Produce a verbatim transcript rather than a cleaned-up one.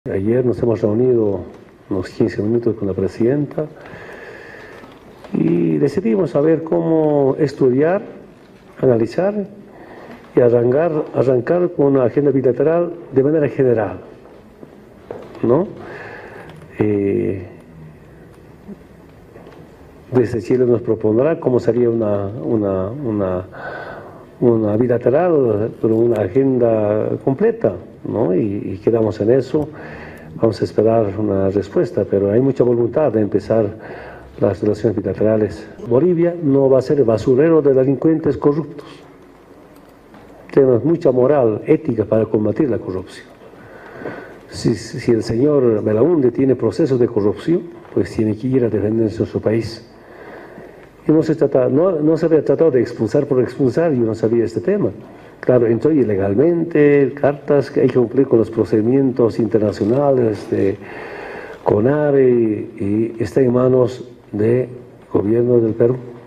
Ayer nos hemos reunido unos quince minutos con la presidenta y decidimos saber cómo estudiar, analizar y arrancar, arrancar con una agenda bilateral de manera general, ¿no? Eh, desde Chile nos propondrá cómo sería una, una, una, una bilateral, pero una agenda completa, ¿no? Y, y quedamos en eso. Vamos a esperar una respuesta, pero hay mucha voluntad de empezar las relaciones bilaterales. Bolivia no va a ser el basurero de delincuentes corruptos. Tenemos mucha moral, ética para combatir la corrupción. Si, si el señor Belaúnde tiene procesos de corrupción, pues tiene que ir a defenderse en su país. Y no se, trata, no, no se había tratado de expulsar por expulsar, yo no sabía este tema. Claro, entró ilegalmente, cartas que hay que cumplir con los procedimientos internacionales de CONAVE y está en manos del gobierno del Perú.